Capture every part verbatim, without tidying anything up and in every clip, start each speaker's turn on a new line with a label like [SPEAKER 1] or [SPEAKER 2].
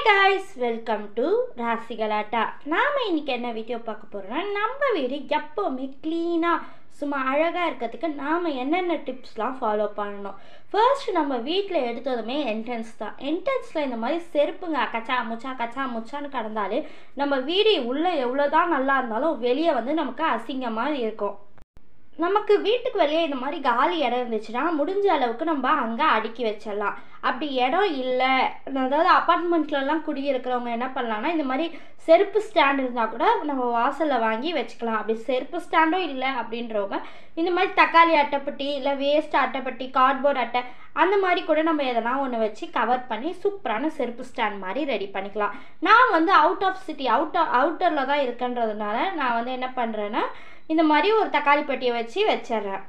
[SPEAKER 1] guys, welcome to ராசிகளாட்டா. நாம இன்னைக்கு என்ன வீடியோ பார்க்க போறோம்னா, நம்ம வீடு எப்பவுமே க்ளீனா சும்மா அழகா இருக்கிறதுக்கு நாம என்னென்ன டிப்ஸ்லாம் ஃபாலோ பண்ணணும். ஃபர்ஸ்ட் நம்ம வீட்டில் எடுத்ததுமே என்ட்ரன்ஸ் தான். என்ட்ரன்ஸில் இந்த மாதிரி செருப்புங்க கச்சா முச்சா கச்சா முச்சான்னு கடந்தாலே நம்ம வீடு உள்ளே எவ்வளோதான் நல்லா இருந்தாலும் வெளியே வந்து நமக்கு அசிங்கமாக இருக்கும். நமக்கு வீட்டுக்கு வெளியே இந்த மாதிரி காலி இடம் இருந்துச்சுன்னா முடிஞ்ச அளவுக்கு நம்ம அங்கே அடுக்கி வச்சிடலாம். அப்படி இடம் இல்லை, அதாவது அப்பார்ட்மெண்ட்லலாம் குடியிருக்கிறவங்க என்ன பண்ணலான்னா, இந்த மாதிரி செருப்பு ஸ்டாண்ட் இருந்தால் கூட நம்ம வாசலில் வாங்கி வச்சுக்கலாம். அப்படி செருப்பு ஸ்டாண்டும் இல்லை அப்படின்றவங்க இந்த மாதிரி தக்காளி அட்டைப்பட்டி இல்லை வேஸ்ட் அட்டைப்பட்டி கார்ட்போர்ட் அட்டை அந்த மாதிரி கூட நம்ம எதனா ஒன்று வச்சு கவர் பண்ணி சூப்பரான செருப்பு ஸ்டாண்ட் மாதிரி ரெடி பண்ணிக்கலாம். நான் வந்து அவுட் ஆஃப் சிட்டி அவுட் அவுட்டரில் தான் இருக்குன்றதுனால நான் வந்து என்ன பண்ணுறேன்னா, இந்த மாதிரி ஒரு தக்காளி பெட்டியை வச்சு வச்சிட்றேன்.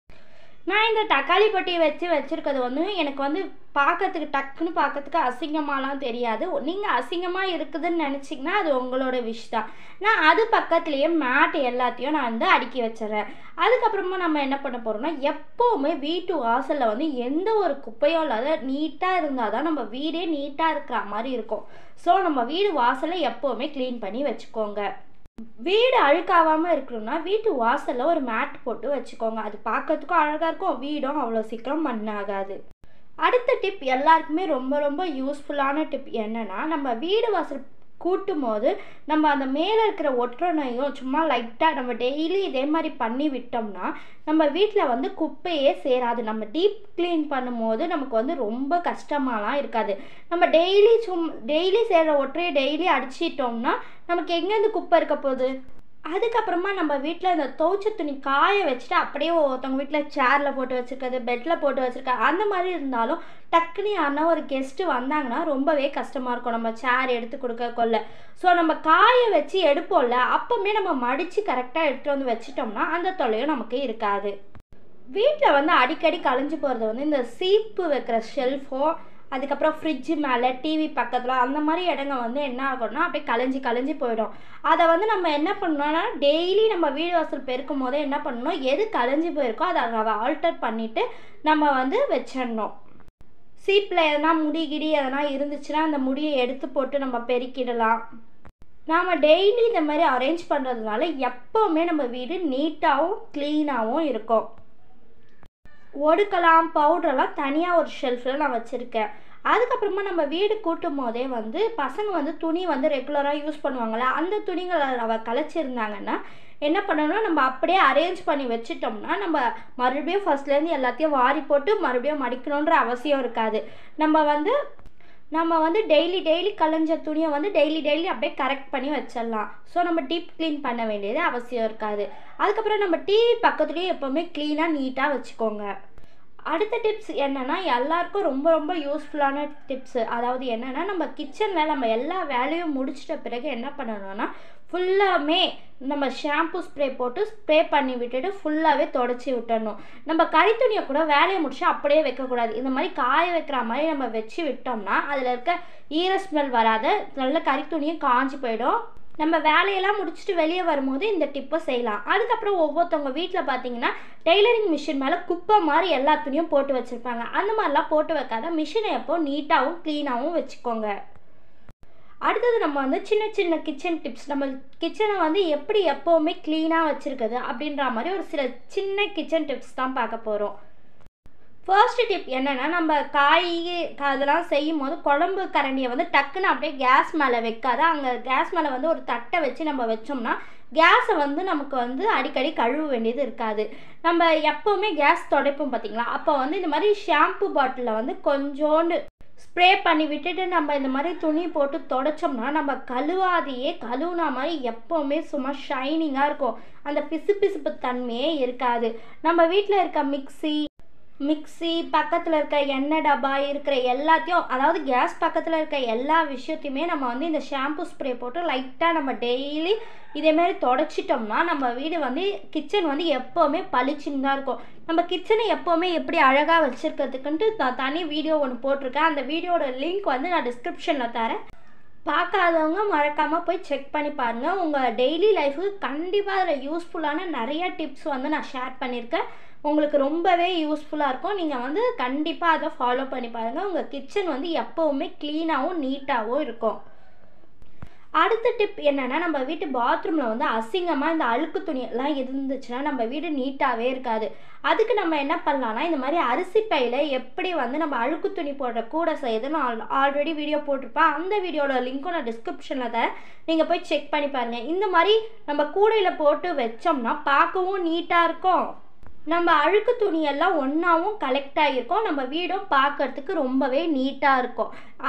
[SPEAKER 1] நான் இந்த தக்காளி பெட்டியை வச்சு வச்சுருக்கிறது வந்து எனக்கு வந்து பார்க்கறதுக்கு டக்குன்னு பார்க்கறதுக்கு அசிங்கமாலாம் தெரியாது. நீங்கள் அசிங்கமாக இருக்குதுன்னு நினச்சிங்கன்னா அது உங்களோட விஷ் தான். நான் அது பக்கத்துலேயே மேட் எல்லாத்தையும் நான் வந்து அடுக்கி வச்சிட்றேன். அதுக்கப்புறமா நம்ம என்ன பண்ண போகிறோம்னா, எப்போவுமே வீட்டு வாசலில் வந்து எந்த ஒரு குப்பையும் இல்லாத நீட்டாக இருந்தால் தான் நம்ம வீடே நீட்டாக இருக்கிற மாதிரி இருக்கும். ஸோ நம்ம வீடு வாசலை எப்போவுமே க்ளீன் பண்ணி வச்சுக்கோங்க. வீடு அழுக்காகாமல் இருக்கணும்னா வீட்டு வாசலில் ஒரு மேட் போட்டு வச்சுக்கோங்க. அது பார்க்கறதுக்கும் அழகாக இருக்கும், வீடும் அவ்வளோ சீக்கிரம் மண்ணாகாது. அடுத்த டிப் எல்லாருக்குமே ரொம்ப ரொம்ப யூஸ்ஃபுல்லான டிப் என்னென்னா, நம்ம வீடு வாசல் கூட்டும் போது நம்ம அந்த மேலே இருக்கிற ஒற்றனையும் சும்மா லைட்டாக நம்ம டெய்லி இதே மாதிரி பண்ணி விட்டோம்னா நம்ம வீட்டில் வந்து குப்பையே சேராது. நம்ம டீப் க்ளீன் பண்ணும்போது நமக்கு வந்து ரொம்ப கஷ்டமாலாம் இருக்காது. நம்ம டெய்லி சும் டெய்லி சேர்கிற ஒற்றையை டெய்லி அடிச்சிட்டோம்னா நமக்கு எங்கேருந்து குப்பை இருக்க போகுது. அதுக்கப்புறமா நம்ம வீட்டில் இந்த துவைச்ச துணி காய வச்சுட்டு அப்படியே ஒருத்தவங்க வீட்டில் சேரில் போட்டு வச்சுருக்கிறது பெட்டில் போட்டு வச்சுருக்காது அந்த மாதிரி இருந்தாலும் டக்குனு யாருன்னா ஒரு கெஸ்ட்டு வந்தாங்கன்னா ரொம்பவே கஷ்டமாக இருக்கும் நம்ம சேர் எடுத்து கொடுக்க கொள்ள. ஸோ நம்ம காய வச்சு எடுப்போம்ல, அப்போவுமே நம்ம மடித்து கரெக்டாக எடுத்துகிட்டு வந்து வச்சிட்டோம்னா அந்த தொல்லையும் நமக்கு இருக்காது. வீட்டில் வந்து அடிக்கடி கலைஞ்சு போகிறது வந்து இந்த சீப்பு வைக்கிற ஷெல்ஃபோ, அதுக்கப்புறம் ஃப்ரிட்ஜு மேலே டிவி பக்கத்தில் அந்த மாதிரி இடங்க வந்து என்ன ஆகும்னா அப்படியே கலைஞ்சி கலைஞ்சி போயிடும். அதை வந்து நம்ம என்ன பண்ணோம்னா, டெய்லி நம்ம வீடு வாசல் பெருக்கும் போதே என்ன பண்ணணும், எது கலைஞ்சி போயிருக்கோ அதை அதை ஆல்டர் பண்ணிவிட்டு நம்ம வந்து வச்சிடணும். சீப்பில் எதனா முடி கிடி எதனா இருந்துச்சுன்னா அந்த முடியை எடுத்து போட்டு நம்ம பெருக்கிடலாம். நாம் டெய்லி இந்த மாதிரி அரேஞ்ச் பண்ணுறதுனால எப்போவுமே நம்ம வீடு நீட்டாகவும் க்ளீனாகவும் இருக்கும். ஒடுக்கலாம் பவுடரெல்லாம் தனியாக ஒரு ஷெல்ஃபில் நான் வச்சுருக்கேன். அதுக்கப்புறமா நம்ம வீடு கூட்டும் போதே வந்து பசங்க வந்து துணி வந்து ரெகுலராக யூஸ் பண்ணுவாங்கள்ல, அந்த துணிகளை அவ கலைச்சிருந்தாங்கன்னா என்ன பண்ணணும்னா நம்ம அப்படியே அரேஞ்ச் பண்ணி வச்சிட்டோம்னா நம்ம மறுபடியும் ஃபர்ஸ்ட்லேருந்து எல்லாத்தையும் வாரி போட்டு மறுபடியும் மடிக்கணுன்ற அவசியம் இருக்காது. நம்ம வந்து நம்ம வந்து டெய்லி டெய்லி கலைஞ்ச துணியை வந்து டெய்லி டெய்லி அப்படியே கரெக்ட் பண்ணி வச்சிடலாம். ஸோ நம்ம டீப் க்ளீன் பண்ண வேண்டியது அவசியம் இருக்காது. அதுக்கப்புறம் நம்ம டிவி பக்கத்துலேயே எப்போவுமே க்ளீனாக நீட்டாக வச்சுக்கோங்க. அடுத்த டிப்ஸ் என்னென்னா, எல்லாருக்கும் ரொம்ப ரொம்ப யூஸ்ஃபுல்லான டிப்ஸு. அதாவது என்னென்னா, நம்ம கிச்சனில் நம்ம எல்லா வேலையும் முடிச்சிட்ட பிறகு என்ன பண்ணணும்னா, ஃபுல்லாமே நம்ம ஷாம்பு ஸ்ப்ரே போட்டு ஸ்ப்ரே பண்ணி விட்டுட்டு ஃபுல்லாகவே தொடச்சி விட்டுடணும். நம்ம கறி துணியை கூட வேலையை முடிச்சு அப்படியே வைக்கக்கூடாது. இந்த மாதிரி காய வைக்கிற மாதிரி நம்ம வச்சு விட்டோம்னா அதில் இருக்க ஈர ஸ்மெல் வராத நல்ல கறி துணியும் காஞ்சி போயிடும். நம்ம வேலையெல்லாம் முடிச்சுட்டு வெளியே வரும்போது இந்த டிப்பை செய்யலாம். அதுக்கப்புறம் ஒவ்வொருத்தவங்க வீட்டில் பார்த்தீங்கன்னா டெய்லரிங் மிஷின் மேலே குப்பை மாதிரி எல்லா துணியும் போட்டு வச்சுருப்பாங்க. அந்த மாதிரிலாம் போட்டு வைக்காத மிஷினை எப்போ நீட்டாகவும் க்ளீனாகவும் வச்சுக்கோங்க. அடுத்தது நம்ம வந்து சின்ன சின்ன கிச்சன் டிப்ஸ், நம்ம கிச்சனை வந்து எப்படி எப்போவுமே க்ளீனாக வச்சுருக்குது அப்படின்ற மாதிரி ஒரு சில சின்ன கிச்சன் டிப்ஸ் தான் பார்க்க போகிறோம். ஃபர்ஸ்ட் டிப் என்னென்னா, நம்ம காய் அதெல்லாம் செய்யும் போது குழம்பு கரண்டியை வந்து டக்குன்னு அப்படியே கேஸ் மேலே வைக்காத, அங்கே கேஸ் மேலே வந்து ஒரு தட்டை வச்சு நம்ம வச்சோம்னா கேஸை வந்து நமக்கு வந்து அடிக்கடி கழுவ வேண்டியது இருக்காது. நம்ம எப்போவுமே கேஸ் துடைப்போம் பார்த்திங்களா, அப்போ வந்து இந்த மாதிரி ஷாம்பு பாட்டிலில் வந்து கொஞ்சோண்டு ஸ்ப்ரே பண்ணி விட்டுட்டு நம்ம இந்த மாதிரி துணி போட்டு தொடச்சோம்னா நம்ம கழுவாதையே கழுவுனா மாதிரி எப்போவுமே சும்மா ஷைனிங்காக இருக்கும். அந்த பிசு பிசுப்பு தன்மையே இருக்காது. நம்ம வீட்டில் இருக்க மிக்சி மிக்சி பக்கத்தில் இருக்க எண்ணெய் டப்பா இருக்கிற எல்லாத்தையும், அதாவது கேஸ் பக்கத்தில் இருக்க எல்லா விஷயத்தையுமே நம்ம வந்து இந்த ஷாம்பு ஸ்ப்ரே போட்டு லைட்டாக நம்ம டெய்லி இதேமாரி தொடச்சிட்டோம்னா நம்ம வீடு வந்து கிச்சன் வந்து எப்போவுமே பளிச்சுன்னு தான் இருக்கும். நம்ம கிச்சனை எப்போவுமே எப்படி அழகாக வச்சுருக்கிறதுக்குன்ட்டு நான் தனி வீடியோ ஒன்று போட்டிருக்கேன். அந்த வீடியோட லிங்க் வந்து நான் டிஸ்கிரிப்ஷனில் தரேன். பார்க்காதவங்க மறக்காமல் போய் செக் பண்ணி பாருங்கள். உங்கள் டெய்லி லைஃபுக்கு கண்டிப்பாக அதில் யூஸ்ஃபுல்லான நிறையா டிப்ஸ் வந்து நான் ஷேர் பண்ணியிருக்கேன். உங்களுக்கு ரொம்பவே யூஸ்ஃபுல்லாக இருக்கும். நீங்கள் வந்து கண்டிப்பாக அதை ஃபாலோ பண்ணி பாருங்கள். உங்கள் கிச்சன் வந்து எப்போவுமே க்ளீனாகவும் நீட்டாகவும் இருக்கும். அடுத்த டிப் என்னென்னா, நம்ம வீட்டு பாத்ரூமில் வந்து அசிங்கமாக இந்த அழுக்கு துணியெல்லாம் இருந்துச்சுன்னா நம்ம வீடு நீட்டாகவே இருக்காது. அதுக்கு நம்ம என்ன பண்ணலான்னா, இந்த மாதிரி அரிசி பையில் எப்படி வந்து நம்ம அழுக்கு துணி போடுற கூடை செய்யுது நான் ஆல்ரெடி வீடியோ போட்டிருப்பேன். அந்த வீடியோட லிங்க்கும் நான் டிஸ்கிரிப்ஷனில் தரேன், நீங்கள் போய் செக் பண்ணி பாருங்கள். இந்த மாதிரி நம்ம கூடையில் போட்டு வச்சோம்னா பார்க்கவும் நீட்டாக இருக்கும். நம்ம அழுக்கு துணியெல்லாம் ஒன்றாவும் கலெக்ட் ஆகிருக்கும். நம்ம வீடும் பார்க்கறதுக்கு ரொம்பவே நீட்டாக இருக்கும்.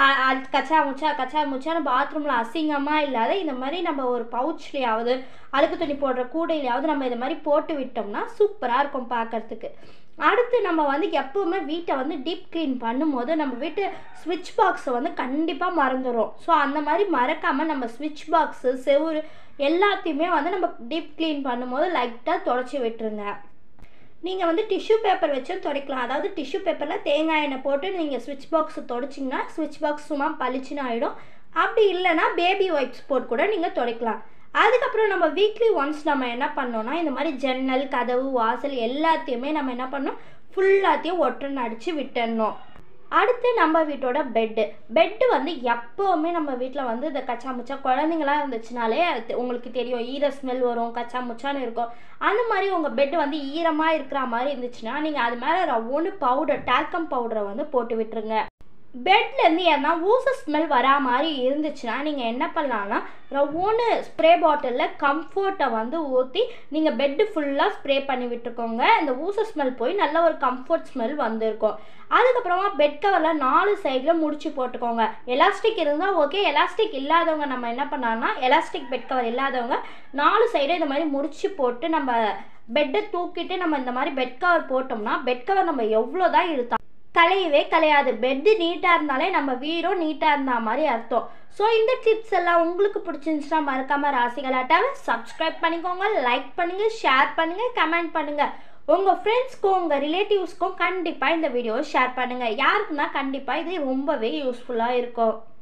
[SPEAKER 1] கச்சா முச்சா கச்சா முச்சான பாத்ரூமில் அசிங்கமாக இல்லாத இந்த மாதிரி நம்ம ஒரு பவுச்லேயாவது அழுக்கு துணி போடுற கூடையிலையாவது நம்ம இந்த மாதிரி போட்டு விட்டோம்னா சூப்பராக இருக்கும் பார்க்கறதுக்கு. அடுத்து நம்ம வந்து எப்போவுமே வீட்டை வந்து டீப் க்ளீன் பண்ணும்போது நம்ம வீட்டு ஸ்விட்ச் பாக்ஸை வந்து கண்டிப்பாக மறந்துடும். ஸோ அந்த மாதிரி மறக்காமல் நம்ம ஸ்விட்ச் பாக்ஸு செவுரு எல்லாத்தையுமே வந்து நம்ம டீப் க்ளீன் பண்ணும்போது லைட்டாக தொடச்சி விட்டுருங்க. நீங்கள் வந்து டிஷ்யூ பேப்பர் வச்சும் துடைக்கலாம். அதாவது டிஷ்யூ பேப்பரில் தேங்காய் எண்ணெய் போட்டு நீங்கள் ஸ்விட்ச் பாக்ஸை துடைச்சிங்கன்னா ஸ்விட்ச் பாக்ஸ் சும்மா பளிச்சுன்னு ஆகிடும். அப்படி இல்லைன்னா பேபி வைப்ஸ் போட்டு கூட நீங்கள் துடைக்கலாம். அதுக்கப்புறம் நம்ம வீக்லி ஒன்ஸ் நம்ம என்ன பண்ணோன்னா, இந்த மாதிரி ஜன்னல் கதவு வாசல் எல்லாத்தையுமே நம்ம என்ன பண்ணோம், ஃபுல்லாத்தையும் ஒற்றன் அடித்து விட்டுடணும். அடுத்து நம்ம வீட்டோட பெட்டு பெட்டு வந்து எப்போவுமே நம்ம வீட்டில் வந்து இந்த கச்சா முச்சா குழந்தைங்களாம் இருந்துச்சுனாலே உங்களுக்கு தெரியும், ஈர ஸ்மெல் வரும், கச்சா முச்சான்னு இருக்கும். அந்த மாதிரி உங்கள் பெட்டு வந்து ஈரமாக இருக்கிற மாதிரி இருந்துச்சுன்னா நீங்கள் அது மேலே ரவ்வோன்னு பவுடர் டால்கம் பவுடரை வந்து போட்டு விட்டுருங்க. பெட்லேருந்து எதனா ஊச ஸ்மெல் வரா மாதிரி இருந்துச்சுன்னா நீங்கள் என்ன பண்ணலான்னா, ரவ்வோன்னு ஸ்ப்ரே பாட்டிலில் கம்ஃபர்ட்டை வந்து ஊற்றி நீங்கள் பெட்டு ஃபுல்லாக ஸ்ப்ரே பண்ணி விட்டுருக்கோங்க. இந்த ஊச ஸ்மெல் போய் நல்ல ஒரு கம்ஃபர்ட் ஸ்மெல் வந்திருக்கும். அதுக்கப்புறமா பெட் கவரில் நாலு சைடில் முடிச்சு போட்டுக்கோங்க. எலாஸ்டிக் இருந்தால் ஓகே, எலாஸ்டிக் இல்லாதவங்க நம்ம என்ன பண்ணலான்னா, எலாஸ்டிக் பெட் கவர் இல்லாதவங்க நாலு சைடும் இந்த மாதிரி முடிச்சு போட்டு நம்ம பெட்டை தூக்கிட்டு நம்ம இந்த மாதிரி பெட் கவர் போட்டோம்னா பெட் கவர் நம்ம எவ்வளோ தான் இழுத்தா கலையவே கலையாது. பெட்டு நீட்டாக இருந்தாலே நம்ம வீடும் நீட்டாக இருந்த மாதிரி அர்த்தம். ஸோ இந்த டிப்ஸ் எல்லாம் உங்களுக்கு பிடிச்சிருந்துச்சுன்னா மறக்காமல் ராசிகளாட்டாவை சப்ஸ்கிரைப் பண்ணிக்கோங்க, லைக் பண்ணுங்கள், ஷேர் பண்ணுங்கள், கமெண்ட் பண்ணுங்கள். உங்கள் ஃப்ரெண்ட்ஸ்க்கும் உங்கள் ரிலேட்டிவ்ஸ்க்கும் கண்டிப்பாக இந்த வீடியோவை ஷேர் பண்ணுங்கள். யாருக்குன்னா கண்டிப்பாக இது ரொம்பவே யூஸ்ஃபுல்லாக இருக்கும்.